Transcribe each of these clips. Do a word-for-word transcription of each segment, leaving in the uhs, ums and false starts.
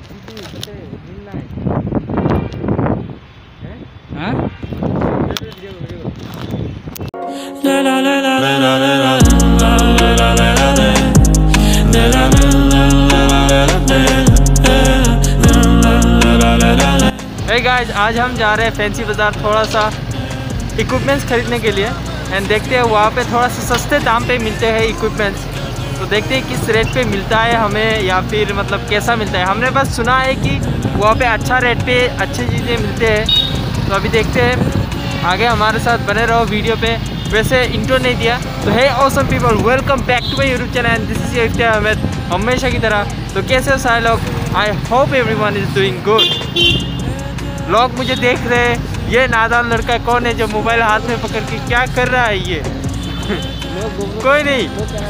Hey guys, आज हम जा रहे हैं फैंसी बाज़ार थोड़ा सा इक्विपमेंट्स खरीदने के लिए एंड देखते हैं वहाँ पे थोड़ा सा सस्ते दाम पे मिलते हैं इक्विपमेंट्स। तो देखते हैं किस रेट पे मिलता है हमें या फिर मतलब कैसा मिलता है। हमने बस सुना है कि वहाँ पे अच्छा रेट पे अच्छी चीज़ें मिलते हैं। तो अभी देखते हैं, आगे हमारे साथ बने रहो वीडियो पे। वैसे इंट्रो नहीं दिया तो है awesome people, welcome back to my YouTube channel and this is Iftiyar Ahmad, हमेशा की तरह। तो कैसे हो सारे लोग? I hope everyone is doing good. लोग मुझे देख रहे हैं, ये नादान लड़का कौन है जो मोबाइल हाथ में पकड़ के क्या कर रहा है ये? कोई नहीं,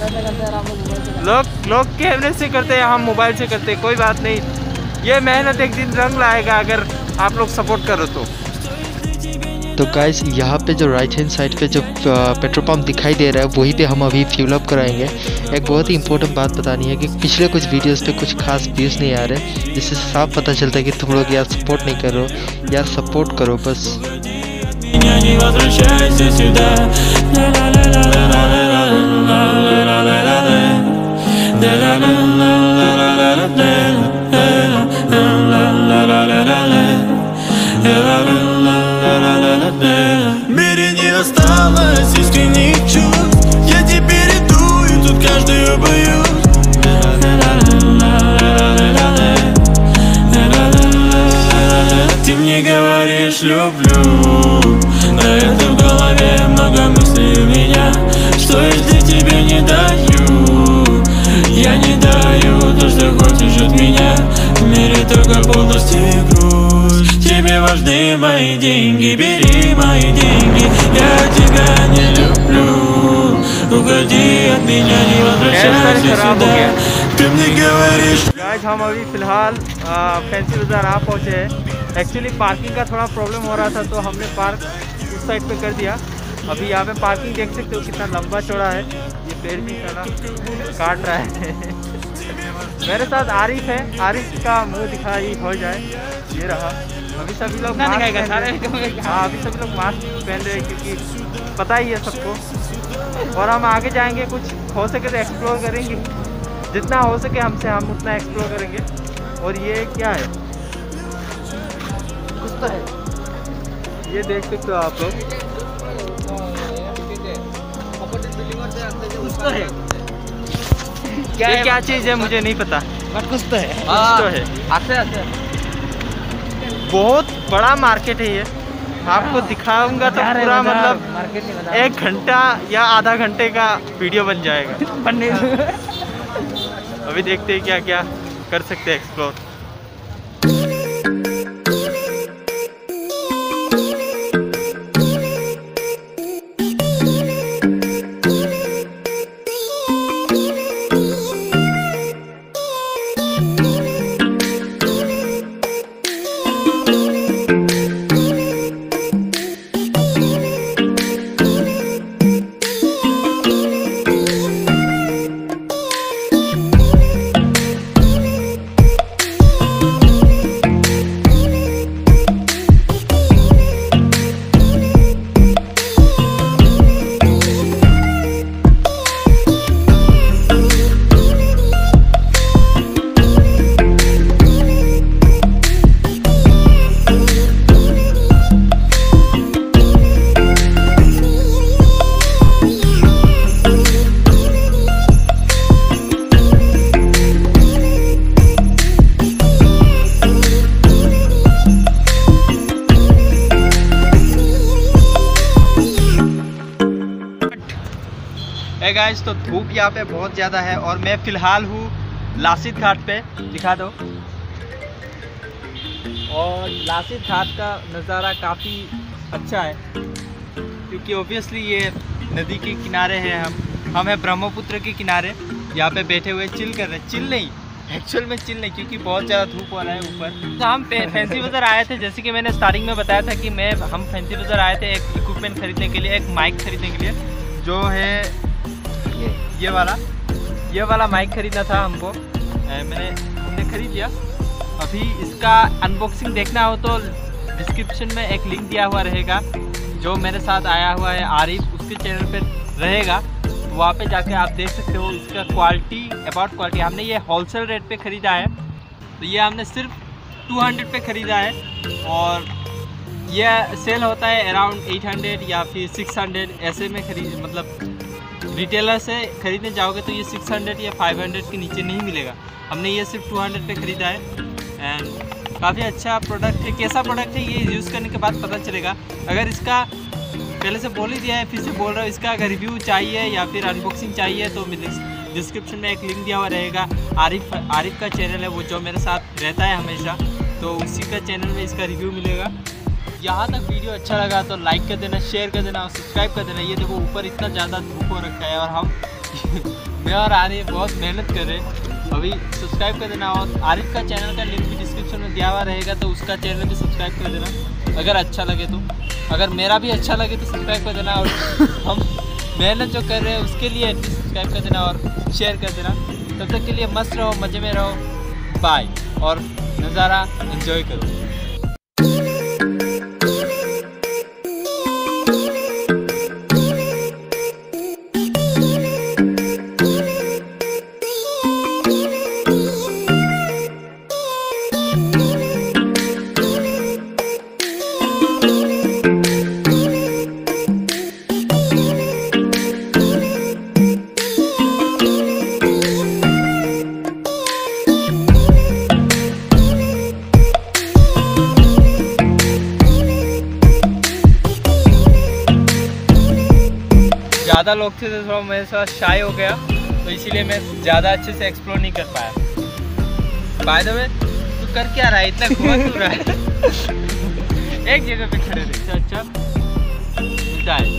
लोग लोग कैमरे से करते हैं, हम मोबाइल से करते हैं, कोई बात नहीं। ये मेहनत एक दिन रंग लाएगा अगर आप लोग सपोर्ट करो तो। तो गाइस यहाँ पे जो राइट हैंड साइड पे जो पेट्रोल पंप दिखाई दे रहा है वहीं पे हम अभी फ्यूल अप कराएंगे। एक बहुत ही इंपॉर्टेंट बात बतानी है कि पिछले कुछ वीडियोस पे कुछ खास व्यूज़ नहीं आ रहे, जिससे साफ पता चलता है कि तुम लोग यार सपोर्ट नहीं कर रहे हो। यार सपोर्ट करो बस। Мире не осталось искренних чувств, я теперь иду и тут каждую боюсь. Ты мне говоришь люблю, да это в голове много мыслей у меня, что если тебе не даю, я не даю то, что хочешь от меня. В мире только полностью и грусть. Тебе важны мои деньги, бери мои деньги, я тебя не люблю. Уходи от меня, не возвращайся сюда. Ты мне говоришь. गाइस हम अभी फ़िलहाल फैंसी बाज़ार आ पहुँचे हैं। एक्चुअली पार्किंग का थोड़ा प्रॉब्लम हो रहा था तो हमने पार्क उस साइड पे कर दिया। अभी यहाँ पे पार्किंग देख सकते हो कितना लंबा चौड़ा है। ये पेड़ भी साला काट रहा है। मेरे साथ आरिफ है, आरिफ का मुंह दिखाई हो जाए, ये रहा। अभी सभी लोग हाँ अभी सभी लोग मास्क पहन रहे हैं क्योंकि पता ही है सबको। और हम आगे जाएंगे, कुछ हो सके तो एक्सप्लोर करेंगे, जितना हो सके हमसे हम उतना एक्सप्लोर करेंगे। और ये क्या है? कुछ तो है, ये देख सकते हो आप लोग। कुछ तो है, क्या ये क्या चीज़ है मुझे नहीं पता, बट कुछ तो है, कुछ तो है। आते आते बहुत बड़ा मार्केट है ये, आपको दिखाऊंगा तो पूरा मतलब एक घंटा या आधा घंटे का वीडियो बन जाएगा। अभी देखते हैं क्या क्या कर सकते हैं एक्सप्लोर। है गाइस, तो धूप यहाँ पे बहुत ज़्यादा है और मैं फ़िलहाल हूँ लासित घाट पे, दिखा दो। और लासित घाट का नज़ारा काफ़ी अच्छा है क्योंकि ओबियसली ये नदी के किनारे हैं। हम हम हैं ब्रह्मपुत्र के किनारे, यहाँ पे बैठे हुए चिल कर रहे हैं। चिल नहीं, एक्चुअल में चिल नहीं क्योंकि बहुत ज़्यादा धूप हो रहा है ऊपर। तो हम फैंसी बाज़ार आए थे, जैसे कि मैंने स्टार्टिंग में बताया था कि मैं हम फैंसी बाज़ार आए थे एक इक्विपमेंट खरीदने के लिए, एक माइक खरीदने के लिए, जो है ये ये वाला ये वाला माइक खरीदना था हमको। मैंने हमने खरीद लिया अभी इसका अनबॉक्सिंग देखना हो तो डिस्क्रिप्शन में एक लिंक दिया हुआ रहेगा, जो मेरे साथ आया हुआ है आरिफ, उसके चैनल पे रहेगा, तो वहाँ पे जाके आप देख सकते हो इसका क्वालिटी, अबाउट क्वालिटी। हमने ये होलसेल रेट पे ख़रीदा है, तो ये हमने सिर्फ टू हंड्रेड पे ख़रीदा है और यह सेल होता है अराउंड एट हंड्रेड या फिर सिक्स हंड्रेड ऐसे में खरीद, मतलब रिटेलर से ख़रीदने जाओगे तो ये सिक्स हंड्रेड या फाइव हंड्रेड के नीचे नहीं मिलेगा। हमने ये सिर्फ टू हंड्रेड पे ख़रीदा है एंड काफ़ी अच्छा प्रोडक्ट है। कैसा प्रोडक्ट है ये यूज़ करने के बाद पता चलेगा। अगर इसका पहले से बोल ही दिया है, फिर से बोल रहा हूँ, इसका अगर रिव्यू चाहिए या फिर अनबॉक्सिंग चाहिए तो डिस्क्रिप्शन में एक लिंक दिया हुआ रहेगा। आरिफ आरिफ का चैनल है वो, जो मेरे साथ रहता है हमेशा, तो उसी का चैनल में इसका रिव्यू मिलेगा। यहाँ तक वीडियो अच्छा लगा तो लाइक कर देना, शेयर कर देना और सब्सक्राइब कर देना। ये देखो ऊपर इतना ज़्यादा धूप हो रखा है और हम मैं और आरिफ बहुत मेहनत कर रहे हैं। अभी सब्सक्राइब कर देना और आरिफ का चैनल का लिंक भी डिस्क्रिप्शन में दिया हुआ रहेगा, तो उसका चैनल भी सब्सक्राइब कर देना अगर अच्छा लगे तो। अगर मेरा भी अच्छा लगे तो सब्सक्राइब कर देना और हम मेहनत जो कर रहे हैं उसके लिए सब्सक्राइब कर देना और शेयर कर देना। तब तक के लिए मस्त रहो, मज़े में रहो, बाय और नज़ारा एंजॉय करो। ज़्यादा लोग थे तो थोड़ा मेरे साथ शाय हो गया, तो इसीलिए मैं ज़्यादा अच्छे से एक्सप्लोर नहीं कर पाया। बाय द वे तू कर क्या रहा है, इतना घुमा क्यों रहा है? एक जगह पे खड़े रहे, अच्छा अच्छा मिलता है।